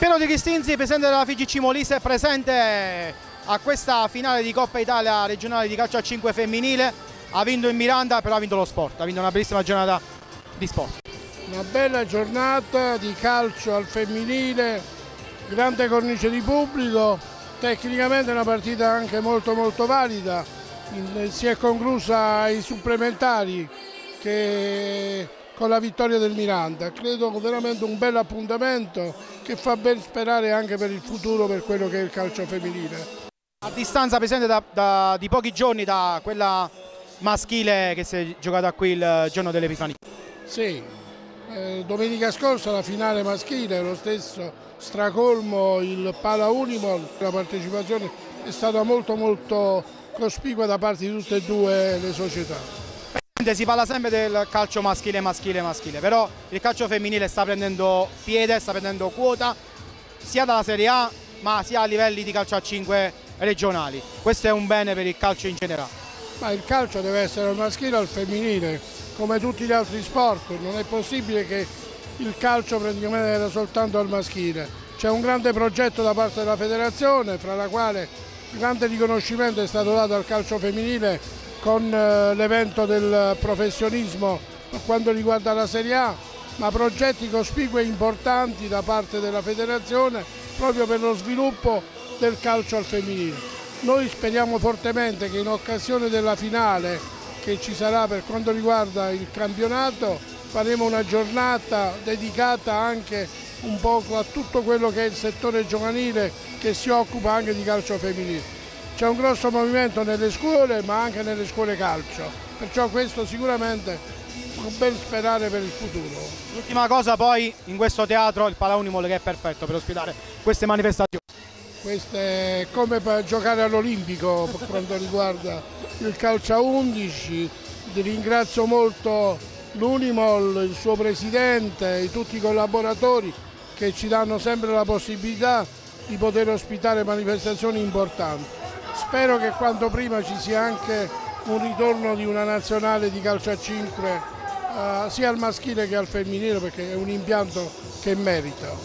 Piero Di Cristinzi, presidente della FIGC Molise, è presente a questa finale di Coppa Italia regionale di calcio a 5 femminile. Ha vinto in Miranda, però ha vinto lo sport, ha vinto una bellissima giornata di sport. Una bella giornata di calcio al femminile, grande cornice di pubblico, tecnicamente una partita anche molto valida, si è conclusa ai supplementari con la vittoria del Miranda. Credo veramente un bel appuntamento che fa ben sperare anche per il futuro per quello che è il calcio femminile. A distanza, Presidente, di pochi giorni da quella maschile che si è giocata qui il giorno dell'Epifania. Sì, domenica scorsa la finale maschile, lo stesso stracolmo, il Pala Unimol, la partecipazione è stata molto cospicua da parte di tutte e due le società. Si parla sempre del calcio maschile, però il calcio femminile sta prendendo piede, sta prendendo quota sia dalla Serie A ma sia a livelli di calcio a 5 regionali. Questo è un bene per il calcio in generale. Ma il calcio deve essere al maschile e al femminile, come tutti gli altri sport. Non è possibile che il calcio praticamente era soltanto al maschile. C'è un grande progetto da parte della federazione, fra la quale grande riconoscimento è stato dato al calcio femminile con l'evento del professionismo per quanto riguarda la Serie A, ma progetti cospicui e importanti da parte della federazione proprio per lo sviluppo del calcio al femminile. Noi speriamo fortemente che in occasione della finale che ci sarà per quanto riguarda il campionato faremo una giornata dedicata anche un poco a tutto quello che è il settore giovanile che si occupa anche di calcio femminile. C'è un grosso movimento nelle scuole ma anche nelle scuole calcio, perciò questo sicuramente può ben sperare per il futuro. L'ultima cosa poi, in questo teatro il Pala Unimol che è perfetto per ospitare queste manifestazioni. Questo è come per giocare all'Olimpico per quanto riguarda il calcio a 11. Ringrazio molto l'Unimol, il suo presidente e tutti i collaboratori che ci danno sempre la possibilità di poter ospitare manifestazioni importanti. Spero che quanto prima ci sia anche un ritorno di una nazionale di calcio a 5 sia al maschile che al femminile, perché è un impianto che merita.